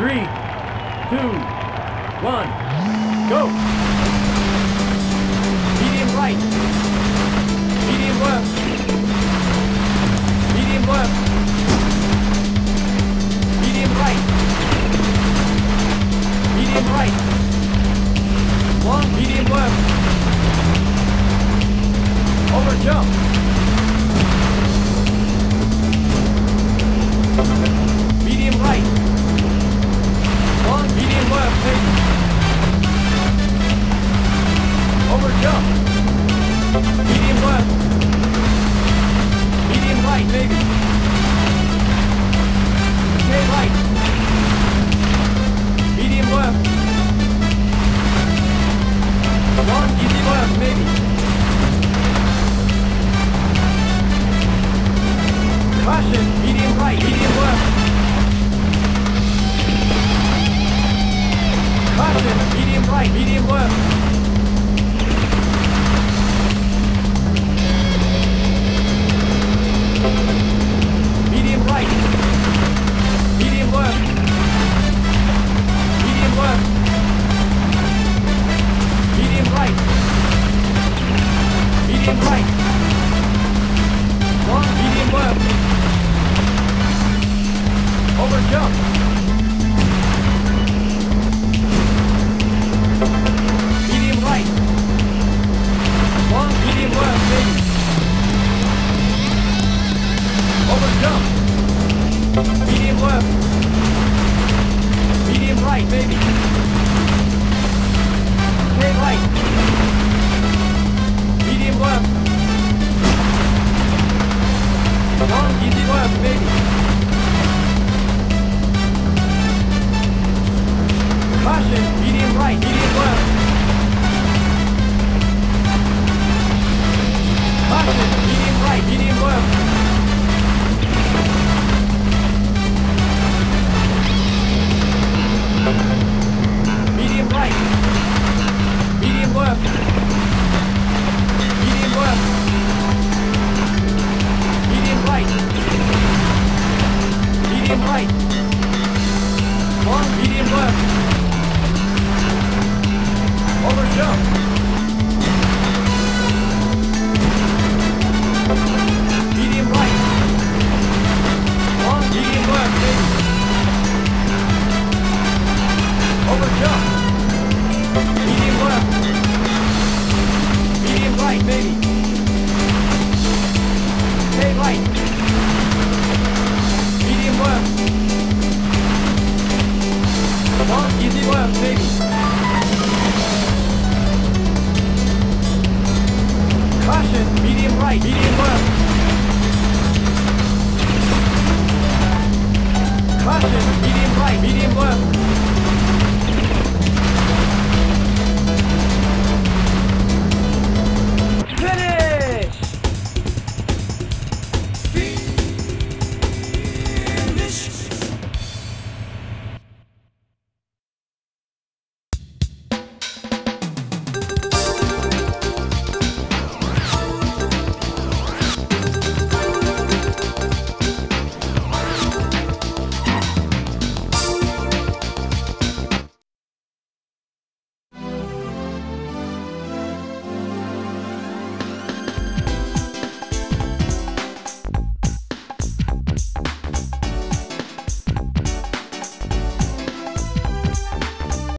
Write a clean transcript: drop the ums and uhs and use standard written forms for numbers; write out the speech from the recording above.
3, 2, 1, go! Medium right. Medium left. Medium left. Medium right. Medium right. Long medium left. Over jump. Medium right. Long medium left, baby. Over jump. Medium left. Medium right, baby. Okay, right. Medium left. Long easy left, baby. Caution, medium right, medium left. Caution, medium right, medium left. Medium right. Medium left. Medium left. Medium right. Medium right. Long medium left. Over jump. Medium right. Long medium left, baby. Over jump. Medium left. Medium right, baby. Okay, right. Medium left. Long easy left, baby. Caution, medium right, medium left. Caution, medium right, medium left. Medium right. Medium left. Medium left. Medium right. Medium right. Long medium left. Over jump. Medium right. Long medium left, baby. Over jump. Medium left. Medium right, baby. Stay right. Medium left. Long easy left, baby. Caution, medium right, medium left. Caution,